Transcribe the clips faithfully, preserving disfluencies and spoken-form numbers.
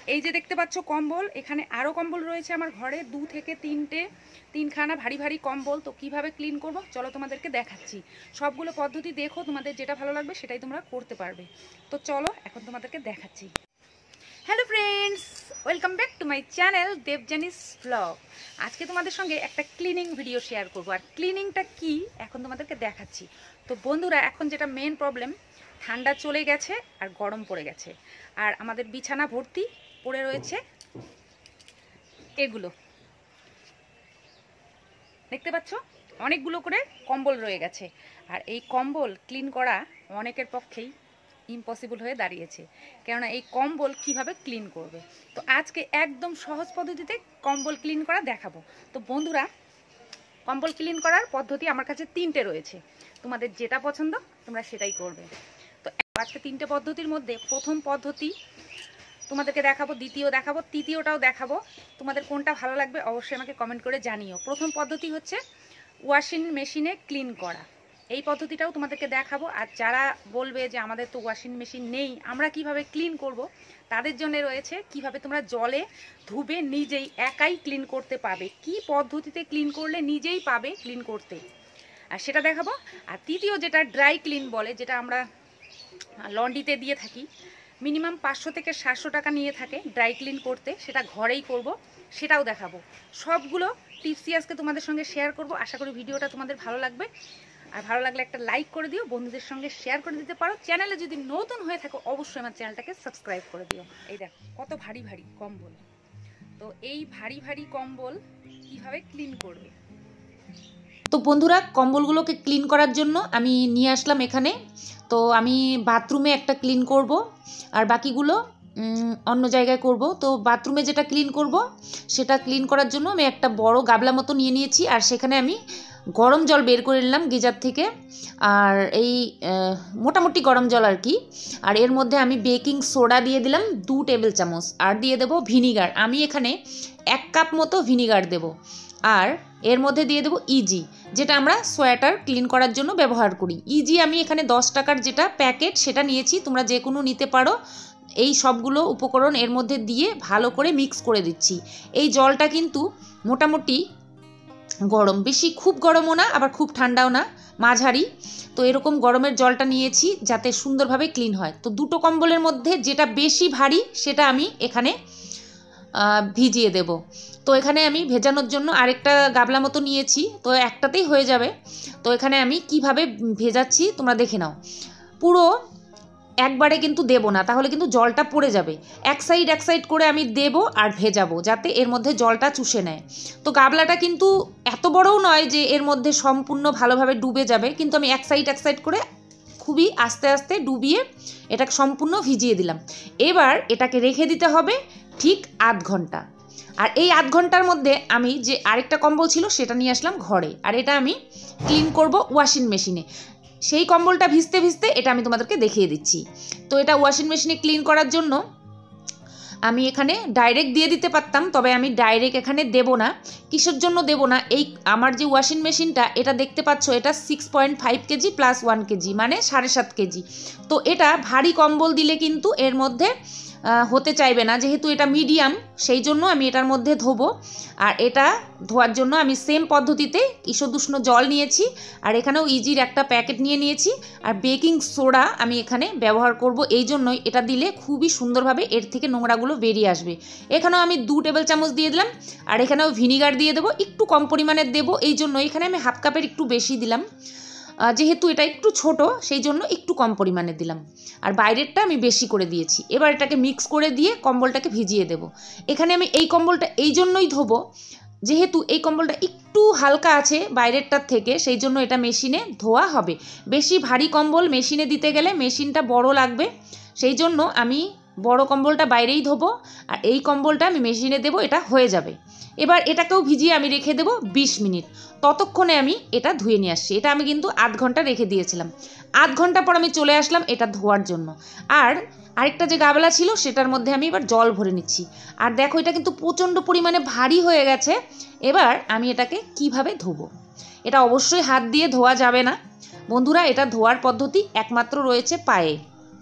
এই যে দেখতে পাচ্ছ কম্বল, এখানে আরও কম্বল রয়েছে আমার ঘরে, দু থেকে তিনটে তিনখানা ভারী ভারী কম্বল। তো কিভাবে ক্লিন করব চলো তোমাদেরকে দেখাচ্ছি। সবগুলো পদ্ধতি দেখো, তোমাদের যেটা ভালো লাগবে সেটাই তোমরা করতে পারবে। তো চলো এখন তোমাদেরকে দেখাচ্ছি। Hello friends, welcome back to my channel Debjani's blog. আজকে তোমাদের সঙ্গে একটা ক্লিনিং ভিডিও শেয়ার করবো, আর ক্লিনিংটা কি এখন তোমাদেরকে দেখাচ্ছি। তো বন্ধুরা, এখন যেটা মেন প্রবলেম, ঠান্ডা চলে গেছে আর গরম পড়ে গেছে, আর আমাদের বিছানা ভর্তি পড়ে রয়েছে এগুলো, দেখতে পাচ্ছ অনেকগুলো করে কম্বল রয়ে গেছে। আর এই কম্বল ক্লিন করা অনেকের পক্ষেই ইম্পসিবল হয়ে দাঁড়িয়েছে, কেননা এই কম্বল কিভাবে ক্লিন করবে। তো আজকে একদম সহজ পদ্ধতিতে কম্বল ক্লিন করা দেখাবো। তো বন্ধুরা, কম্বল ক্লিন করার পদ্ধতি আমার কাছে তিনটে রয়েছে, তোমাদের যেটা পছন্দ তোমরা সেটাই করবে। তো আজকে তিনটে পদ্ধতির মধ্যে প্রথম পদ্ধতি তোমাদেরকে দেখাবো, দ্বিতীয় দেখাবো, তৃতীয়টাও দেখাবো। তোমাদের কোনটা ভালো লাগবে অবশ্যই আমাকে কমেন্ট করে জানিও। প্রথম পদ্ধতি হচ্ছে ওয়াশিং মেশিনে ক্লিন করা, এই পদ্ধতিটাও তোমাদেরকে দেখাবো। আর যারা বলবে যে আমাদের তো ওয়াশিং মেশিন নেই, আমরা কিভাবে ক্লিন করব, তাদের জন্য রয়েছে কিভাবে তোমরা জলে ধুবে নিজেই একাই ক্লিন করতে পাবে, কি পদ্ধতিতে ক্লিন করলে নিজেই পাবে ক্লিন করতে, আর সেটা দেখাবো। আর তৃতীয় যেটা ড্রাই ক্লিন বলে, যেটা আমরা লন্ড্রিতে দিয়ে থাকি, মিনিমাম পাঁচশো থেকে সাতশো টাকা নিয়ে থাকে ড্রাই ক্লিন করতে, সেটা ঘরেই করব, সেটাও দেখাবো। সবগুলো টিপসই আজকে তোমাদের সঙ্গে শেয়ার করব। আশা করি ভিডিওটা তোমাদের ভালো লাগবে, আর ভালো লাগলে একটা লাইক করে দিও, বন্ধুদের সঙ্গে শেয়ার করে দিতে পারো। চ্যানেলে যদি নতুন হয়ে থাকো অবশ্যই আমার চ্যানেলটাকে সাবস্ক্রাইব করে দিও। এই দেখো কত ভারী ভারী কম্বল। তো এই ভারী ভারী কম্বল কিভাবে ক্লিন করবে। তো বন্ধুরা, কম্বলগুলোকে ক্লিন করার জন্য আমি নিয়ে আসলাম এখানে। তো আমি বাথরুমে একটা ক্লিন করব, আর বাকিগুলো অন্য জায়গায় করব। তো বাথরুমে যেটা ক্লিন করব সেটা ক্লিন করার জন্য আমি একটা বড় গাবলা মতো নিয়ে নিয়েছি, আর সেখানে আমি গরম জল বের করে নিলাম গিজার থেকে, আর এই মোটামুটি গরম জল আর কি। আর এর মধ্যে আমি বেকিং সোডা দিয়ে দিলাম দু টেবিল চামচ, আর দিয়ে দেবো ভিনিগার। আমি এখানে এক কাপ মতো ভিনিগার দেব। আর এর মধ্যে দিয়ে দেবো ইজি, যেটা আমরা সোয়েটার ক্লিন করার জন্য ব্যবহার করি। ইজি আমি এখানে দশ টাকার যেটা প্যাকেট সেটা নিয়েছি, তোমরা যে কোনো নিতে পারো। এই সবগুলো উপকরণ এর মধ্যে দিয়ে ভালো করে মিক্স করে দিচ্ছি। এই জলটা কিন্তু মোটামুটি গরম, বেশি খুব গরমও না আবার খুব ঠান্ডাও না, মাঝারি। তো এরকম গরমের জলটা নিয়েছি যাতে সুন্দরভাবে ক্লিন হয়। তো দুটো কম্বলের মধ্যে যেটা বেশি ভারী সেটা আমি এখানে ভিজিয়ে দেব। তো এখানে আমি ভেজানোর জন্য আরেকটা গাবলা মতো নিয়েছি, তো একটাতেই হয়ে যাবে। তো এখানে আমি কিভাবে ভেজাচ্ছি তোমরা দেখে নাও। পুরো একবারে কিন্তু দেব না, তাহলে কিন্তু জলটা পড়ে যাবে। এক সাইড এক সাইড করে আমি দেব আর ভেজাবো, যাতে এর মধ্যে জলটা চুষে নেয়। তো গাবলাটা কিন্তু এত বড়ও নয় যে এর মধ্যে সম্পূর্ণ ভালোভাবে ডুবে যাবে, কিন্তু আমি এক সাইড এক সাইড করে খুবই আস্তে আস্তে ডুবিয়ে এটাকে সম্পূর্ণ ভিজিয়ে দিলাম। এবার এটাকে রেখে দিতে হবে ঠিক আধ ঘন্টা। আর এই আধ ঘন্টার মধ্যে আমি যে আরেকটা কম্বল ছিল সেটা নিয়ে আসলাম ঘরে, আর এটা আমি ক্লিন করব ওয়াশিং মেশিনে। সেই কম্বলটা ভিজতে ভিজতে এটা আমি তোমাদেরকে দেখিয়ে দিচ্ছি। তো এটা ওয়াশিং মেশিনে ক্লিন করার জন্য আমি এখানে ডাইরেক্ট দিয়ে দিতে পারতাম, তবে আমি ডাইরেক্ট এখানে দেব না। কিসের জন্য দেব না, এই আমার যে ওয়াশিং মেশিনটা এটা দেখতে পাচ্ছ, এটা six point five KG plus one KG মানে সাড়ে সাত কেজি। তো এটা ভারী কম্বল দিলে কিন্তু এর মধ্যে হতে চাইবে না, যেহেতু এটা মিডিয়াম, সেই জন্য আমি এটার মধ্যে ধোবো। আর এটা ধোয়ার জন্য আমি সেম পদ্ধতিতে ঈষদুষ্ণ জল নিয়েছি, আর এখানেও ইজির একটা প্যাকেট নিয়ে নিয়েছি। আর বেকিং সোডা আমি এখানে ব্যবহার করব, এই জন্যই এটা দিলে খুবই সুন্দরভাবে এর থেকে নোংরাগুলো বেরিয়ে আসবে। এখানেও আমি দু টেবিল চামচ দিয়ে দিলাম, আর এখানেও ভিনিগার দিয়ে দেবো, একটু কম পরিমাণের দেবো, এই জন্য এখানে আমি হাফ কাপের একটু বেশি দিলাম, যেহেতু এটা একটু ছোট সেই জন্য একটু কম পরিমাণে দিলাম, আর বাইরেরটা আমি বেশি করে দিয়েছি। এবার এটাকে মিক্স করে দিয়ে কম্বলটাকে ভিজিয়ে দেব। এখানে আমি এই কম্বলটা এই জন্যই ধোবো, যেহেতু এই কম্বলটা একটু হালকা আছে বাইরেরটার থেকে, সেই জন্য এটা মেশিনে ধোয়া হবে। বেশি ভারী কম্বল মেশিনে দিতে গেলে মেশিনটা বড় লাগবে, সেই জন্য আমি বড় কম্বলটা বাইরেই ধোবো, আর এই কম্বলটা আমি মেশিনে দেবো, এটা হয়ে যাবে। এবার এটাকেও ভিজিয়ে আমি রেখে দেবো বিশ মিনিট। ততক্ষণে আমি এটা ধুয়ে নিয়ে আসছি। এটা আমি কিন্তু আধ ঘন্টা রেখে দিয়েছিলাম। আধ ঘন্টা পর আমি চলে আসলাম এটা ধোয়ার জন্য। আর আরেকটা যে গাবলা ছিল সেটার মধ্যে আমি এবার জল ভরে নিচ্ছি। আর দেখো এটা কিন্তু প্রচণ্ড পরিমাণে ভারী হয়ে গেছে। এবার আমি এটাকে কিভাবে ধোবো, এটা অবশ্যই হাত দিয়ে ধোয়া যাবে না বন্ধুরা, এটা ধোয়ার পদ্ধতি একমাত্র রয়েছে পায়ে।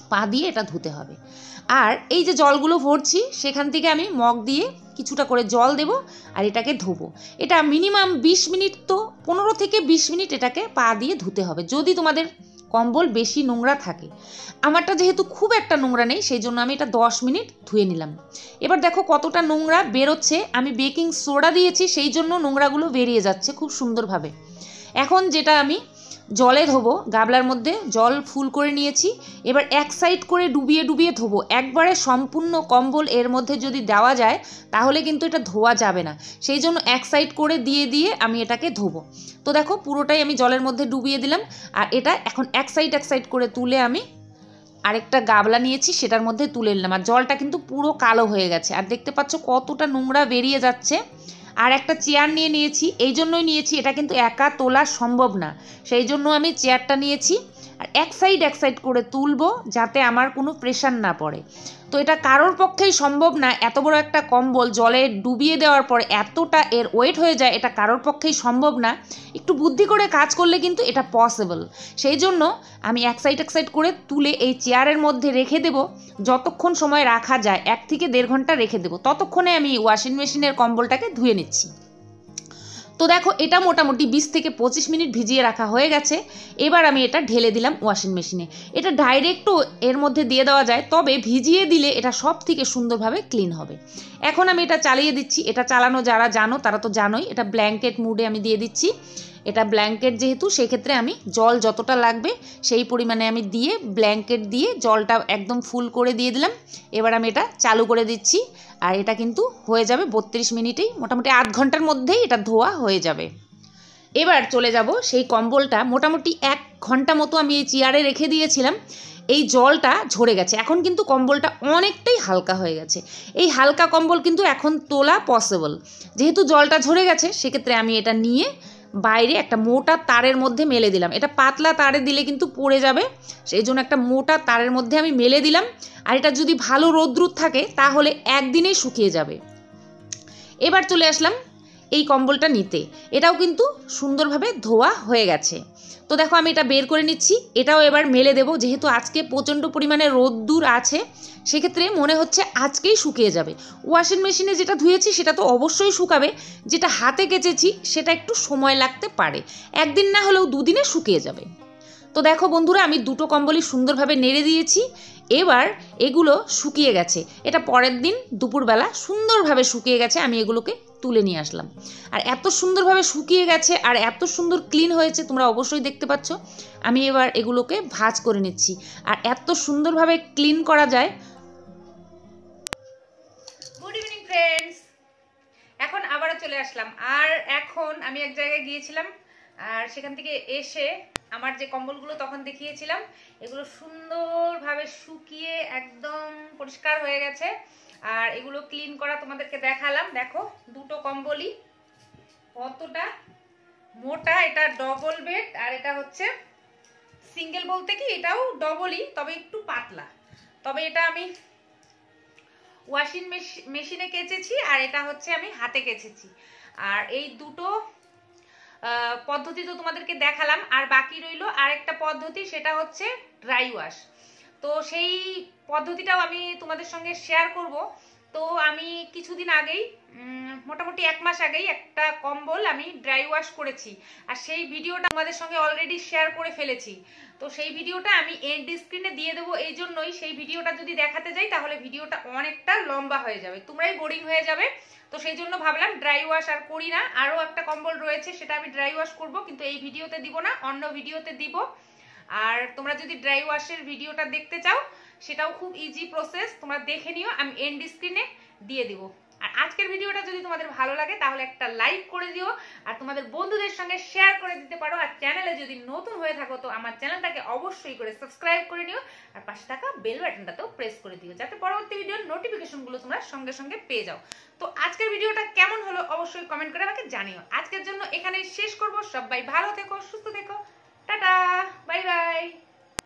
পা দিয়ে এটা ধুতে হবে। আর এই যে জলগুলো ভরছি সেখান থেকে আমি মগ দিয়ে কিছুটা করে জল দেব আর এটাকে ধোবো। এটা মিনিমাম বিশ মিনিট, তো পনেরো থেকে বিশ মিনিট এটাকে পা দিয়ে ধুতে হবে যদি তোমাদের কম্বল বেশি নোংরা থাকে। আমারটা যেহেতু খুব একটা নোংরা নেই সেই জন্য আমি এটা দশ মিনিট ধুয়ে নিলাম। এবার দেখো কতটা নোংরা বেরোচ্ছে, আমি বেকিং সোডা দিয়েছি সেই জন্য নোংরাগুলো বেরিয়ে যাচ্ছে খুব সুন্দরভাবে। এখন যেটা আমি জলে ধোবো, গাবলার মধ্যে জল ফুল করে নিয়েছি, এবার এক সাইড করে ডুবিয়ে ডুবিয়ে ধোবো। একবারে সম্পূর্ণ কম্বল এর মধ্যে যদি দেওয়া যায় তাহলে কিন্তু এটা ধোয়া যাবে না, সেই জন্য এক সাইড করে দিয়ে দিয়ে আমি এটাকে ধোবো। তো দেখো পুরোটাই আমি জলের মধ্যে ডুবিয়ে দিলাম আর এটা এখন এক সাইড এক সাইড করে তুলে আমি আরেকটা গাবলা নিয়েছি সেটার মধ্যে তুলে নিলাম। আর জলটা কিন্তু পুরো কালো হয়ে গেছে আর দেখতে পাচ্ছ কতটা নোংরা বেরিয়ে যাচ্ছে। আর একটা চেয়ার নিয়ে নিয়েছি, এই জন্যই নিয়েছি, এটা কিন্তু একা তোলা সম্ভব না, সেই জন্য আমি চেয়ারটা নিয়েছি। আর এক সাইড এক সাইড করে তুলবো যাতে আমার কোনো প্রেশার না পড়ে। তো এটা কারোর পক্ষেই সম্ভব না, এত বড় একটা কম্বল জলে ডুবিয়ে দেওয়ার পর এতটা এর ওয়েট হয়ে যায়, এটা কারোর পক্ষেই সম্ভব না। একটু বুদ্ধি করে কাজ করলে কিন্তু এটা পসিবল। সেই জন্য আমি এক সাইড এক সাইড করে তুলে এই চেয়ারের মধ্যে রেখে দেব, যতক্ষণ সময় রাখা যায়, এক থেকে দেড় ঘন্টা রেখে দেবো। ততক্ষণে আমি ওয়াশিং মেশিনের কম্বলটাকে ধুয়ে নিচ্ছি। তো দেখো এটা মোটামুটি বিশ থেকে পঁচিশ মিনিট ভিজিয়ে রাখা হয়ে গেছে। এবার আমি এটা ঢেলে দিলাম ওয়াশিং মেশিনে। এটা ডাইরেক্টও এর মধ্যে দিয়ে দেওয়া যায়, তবে ভিজিয়ে দিলে এটা সব থেকে সুন্দরভাবে ক্লিন হবে। এখন আমি এটা চালিয়ে দিচ্ছি। এটা চালানো যারা জানো তারা তো জানোই, এটা ব্ল্যাঙ্কেট মুডে আমি দিয়ে দিচ্ছি। এটা ব্ল্যাঙ্কেট যেহেতু সেক্ষেত্রে আমি জল যতটা লাগবে সেই পরিমাণে আমি দিয়ে ব্ল্যাঙ্কেট দিয়ে জলটা একদম ফুল করে দিয়ে দিলাম। এবার আমি এটা চালু করে দিচ্ছি আর এটা কিন্তু হয়ে যাবে বত্রিশ মিনিটেই, মোটামুটি আধ ঘন্টার মধ্যেই এটা ধোয়া হয়ে যাবে। এবার চলে যাব সেই কম্বলটা, মোটামুটি এক ঘন্টা মতো আমি এই চেয়ারে রেখে দিয়েছিলাম। এই জলটা ঝরে গেছে, এখন কিন্তু কম্বলটা অনেকটাই হালকা হয়ে গেছে। এই হালকা কম্বল কিন্তু এখন তোলা পসিবল, যেহেতু জলটা ঝরে গেছে সেক্ষেত্রে আমি এটা নিয়ে বাইরে একটা মোটা তারের মধ্যে মেলে দিলাম। এটা পাতলা তারে দিলে কিন্তু পড়ে যাবে, সেই জন্য একটা মোটা তারের মধ্যে আমি মেলে দিলাম। আর এটা যদি ভালো রোদ্রুদ থাকে তাহলে একদিনেই শুকিয়ে যাবে। এবার চলে আসলাম এই কম্বলটা নিতে, এটাও কিন্তু সুন্দরভাবে ধোয়া হয়ে গেছে। তো দেখো আমি এটা বের করে নিচ্ছি, এটাও এবার মেলে দেব। যেহেতু আজকে প্রচণ্ড পরিমাণে রোদ্দুর আছে সেক্ষেত্রে মনে হচ্ছে আজকেই শুকিয়ে যাবে। ওয়াশিং মেশিনে যেটা ধুয়েছি সেটা তো অবশ্যই শুকাবে, যেটা হাতে কেচেছি সেটা একটু সময় লাগতে পারে, একদিন না হলেও দুদিনে শুকিয়ে যাবে। তো দেখো বন্ধুরা আমি দুটো কম্বলই সুন্দরভাবে নেড়ে দিয়েছি। এবার এগুলো শুকিয়ে গেছে, এটা পরের দিন দুপুরবেলা সুন্দরভাবে শুকিয়ে গেছে, আমি এগুলোকে তুলে নিয়ে আসলাম। আর এত সুন্দরভাবে শুকিয়ে গেছে আর এত সুন্দর ক্লিন হয়েছে তোমরা অবশ্যই দেখতে পাচ্ছ। আমি এবার এগুলোকে ভাঁজ করে নিচ্ছি। আর এত সুন্দরভাবে ক্লিন করা যায়। গুড ইভিনিং ফ্রেন্ডস, এখন আবারও চলে আসলাম। আর এখন আমি এক জায়গায় গিয়েছিলাম আর সেখান থেকে এসে আমার যে কম্বলগুলো তখন দেখিয়েছিলাম এগুলো সুন্দরভাবে শুকিয়ে একদম পরিষ্কার হয়ে গেছে। আর এগুলো ক্লিন করা তোমাদেরকে দেখালাম। দেখো দুটো কম্বলই কতটা মোটা, এটা ডবল বেড আর এটা হচ্ছে সিঙ্গেল, বলতে কি এটাও ডবলই তবে একটু পাতলা। তবে এটা আমি ওয়াশিং মেশিনে কেচেছি আর এটা হচ্ছে আমি হাতে কেচেছি। আর এই দুটো পদ্ধতি তো তোমাদেরকে দেখালাম, আর বাকি রইল আরেকটা পদ্ধতি, সেটা হচ্ছে ড্রাই ওয়াশ। তো সেই পদ্ধতিটাও আমি তোমাদের সঙ্গে শেয়ার করব। তো আমি কিছুদিন আগেই মোটামুটি এক মাস আগেই একটা কম্বল আমি ড্রাই ওয়াশ করেছি আর সেই ভিডিওটা তোমাদের সঙ্গে অলরেডি শেয়ার করে ফেলেছি। তো সেই ভিডিওটা আমি এন্ড স্ক্রিনে দিয়ে দেবো, এই জন্যই সেই ভিডিওটা যদি দেখাতে যাই তাহলে ভিডিওটা অনেকটা লম্বা হয়ে যাবে, তোমরাই বোরিং হয়ে যাবে। তো সেই জন্য ভাবলাম ড্রাই ওয়াশ আর করি না। আরও একটা কম্বল রয়েছে সেটা আমি ড্রাই ওয়াশ করব, কিন্তু এই ভিডিওতে দিব না, অন্য ভিডিওতে দিব। আর তোমরা যদি ড্রাই ওয়াশের ভিডিওটা দেখতে চাও সেটাও খুব ইজি প্রসেস, তোমরা দেখে নিও, আমি এন্ড স্ক্রিনে দিয়ে দিব। আর আজকের ভিডিওটা যদি তোমাদের ভালো লাগে তাহলে একটা লাইক করে দিও আর তোমাদের বন্ধুদের সঙ্গে শেয়ার করে দিতে পারো। আর চ্যানেলে যদি নতুন হয়ে থাকো তো আমার চ্যানেলটাকে অবশ্যই করে সাবস্ক্রাইব করে নিও আর পাশে থাকা বেল বাটনটাতেও প্রেস করে দিও, যাতে পরবর্তী ভিডিওর নোটিফিকেশনগুলো তোমরা সঙ্গে সঙ্গে পেয়ে যাও। তো আজকের ভিডিওটা কেমন হলো অবশ্যই কমেন্ট করে আমাকে জানিও। আজকের জন্য এখানেই শেষ করব। সবাই ভালো থেকো, সুস্থ থেকো, টাটা, বাই বাই।